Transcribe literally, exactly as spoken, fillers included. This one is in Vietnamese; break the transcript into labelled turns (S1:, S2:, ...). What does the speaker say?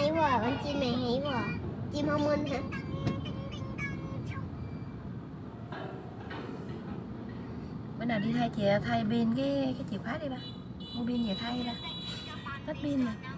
S1: hay quá, con chim này hay quá. Chim thông minh hả?
S2: Bữa nào đi thay chìa thay pin cái cái chìa khóa đi ba. Mua pin về thay đi ba. Tắt pin rồi.